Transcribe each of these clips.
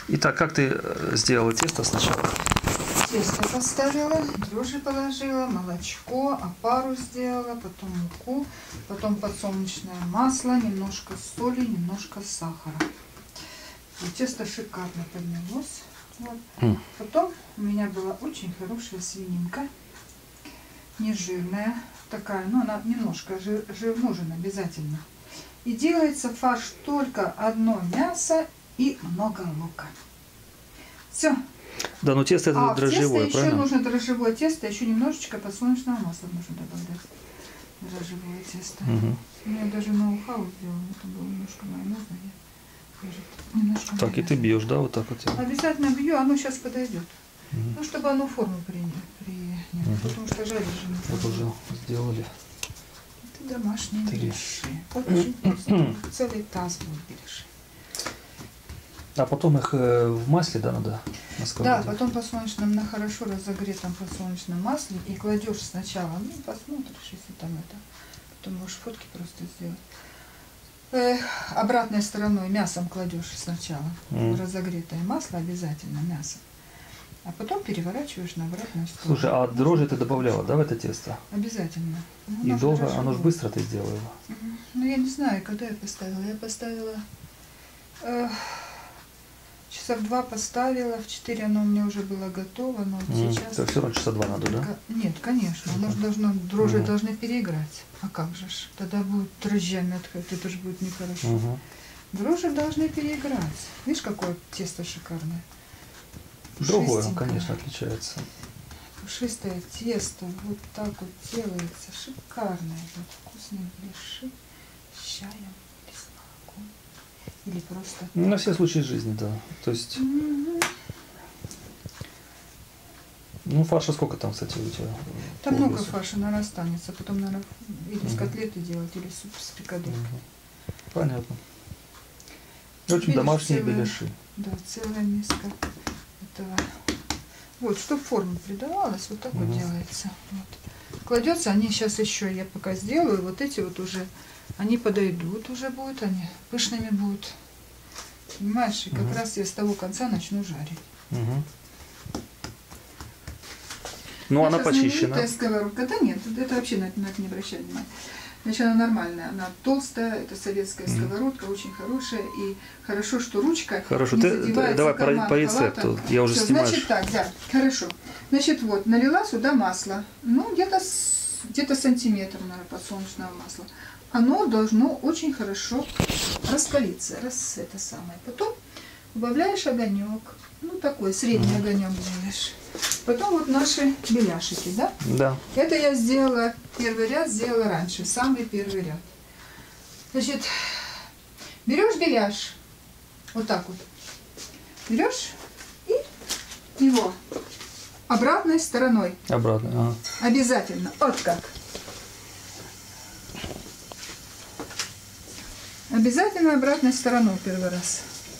Итак, как ты сделала тесто сначала? Тесто поставила, дрожжи положила, молочко, опару сделала, потом муку, потом подсолнечное масло, немножко соли, немножко сахара. И тесто шикарно поднялось. Вот. Потом у меня была очень хорошая свининка, не жирная, такая, но она немножко жир нужен обязательно. И делается фарш только одно мясо и много лука. Все. Да, но тесто это дрожжевое, тесто правильно? еще нужно дрожжевое тесто, еще немножечко подсолнечного масла нужно добавлять. Дрожжевое тесто. Я даже ноу-хау сделала, это было немножко майонезное. Немножко так, и ты бьешь, да, вот так вот? Обязательно бью, оно сейчас подойдет. Ну, чтобы оно форму приняло, потому что жарить же не вот уже сделали. Это домашние беляши. Очень вкусно. Целый таз будет беляши. А потом их в масле, да, надо на сковороде? Да, потом на хорошо разогретом подсолнечном масле и кладешь сначала, ну, посмотришь, если там это, потом можешь фотки просто сделать. Обратной стороной мясом кладешь сначала в разогретое масло, обязательно мясо, а потом переворачиваешь на обратную сторону. Слушай, а дрожжи ты добавляла, да, в это тесто? Обязательно. И долго, оно же быстро ты сделала. Ну, я не знаю, когда я поставила. Я поставила... часа в 2 поставила, в 4 оно у меня уже было готово, но сейчас... Это все равно часа 2 надо, да? Нет, конечно, оно же должно, дрожжи должны переиграть. А как же ж? Тогда будет дрожжами отходить, это же будет нехорошо. Дрожжи должны переиграть. Видишь, какое тесто шикарное? Другое, конечно, отличается. Пушистое тесто, вот так вот делается, шикарное. Вот вкусные беляши с чаем или с молоком. Или просто... На все случаи жизни, да. То есть... Ну, фарша сколько там, кстати, у тебя? Там много фарша, наверное, останется. Потом, наверное, или с котлеты делать, или суп с фрикаделькой. Понятно. В общем, домашние беляши. Да, целая миска этого. Вот, чтобы форма придавалась, вот так вот делается. Вот. Кладется, они сейчас еще, я пока сделаю, вот эти вот уже, они подойдут уже будут, они пышными будут. Понимаешь, и как раз я с того конца начну жарить. Ну, она почищена. Сковородка, да нет, это вообще на это не обращай внимания. Значит, она нормальная, она толстая, это советская сковородка, очень хорошая, и хорошо, что ручка хорошо, не ты задевается давай в карман по рецепту, халата. я уже Всё, снимаю. Значит так, да, хорошо. Значит, вот, налила сюда масло, ну, где-то сантиметр, наверное, подсолнечного масла. Оно должно очень хорошо раскалиться, это самое. Потом убавляешь огонек, ну, такой средний огонек делаешь. Потом вот наши беляшики, да? Да. Это я сделала, первый ряд сделала раньше, самый первый ряд. Значит, берешь беляш, вот так вот, берешь и его обратной стороной. Обратно, ага. Обязательно, вот как. Обязательно обратной стороной первый раз.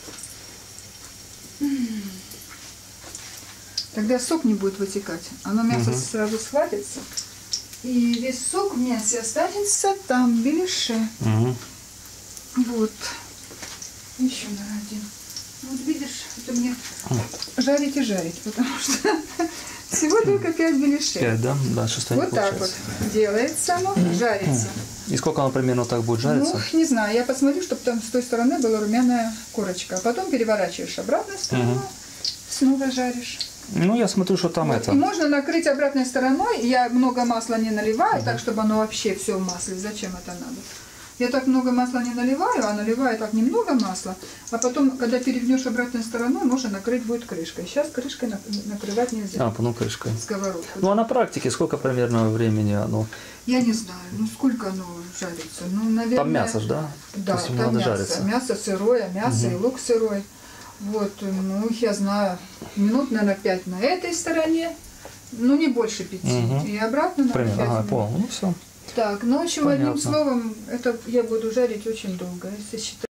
Тогда сок не будет вытекать. Оно мясо сразу схватится. И весь сок в мясе останется там, в беляше. Вот. Еще на один. Вот видишь, это мне жарить и жарить, потому что всего только 5 беляшей. 5, да? Да, 6 не вот так вот делается оно, жарится. И сколько оно примерно так будет жариться? Ну, не знаю, я посмотрю, чтобы там с той стороны была румяная корочка. А потом переворачиваешь обратной стороной, снова жаришь. Ну, я смотрю, что там вот. это. И можно накрыть обратной стороной. Я много масла не наливаю, так, чтобы оно вообще все в масле. Зачем это надо? Я так много масла не наливаю, а наливаю так немного масла. А потом, когда перевернешь обратной стороной, можно накрыть будет крышкой. Сейчас крышкой накрывать нельзя. А, потом крышкой. Сковородку. Ну, а на практике сколько примерно времени оно? Я не знаю, ну сколько оно жарится. Ну, наверное... Там мясо ж, да? Да, там мясо. жариться. Мясо сырое, мясо и лук сырой. Вот, ну, я знаю, минут, наверное, 5 на этой стороне, ну, не больше 5. И обратно, наверное, 5 минут. Понял, ну все. Так, ну, в общем, одним словом, это я буду жарить очень долго, если считать.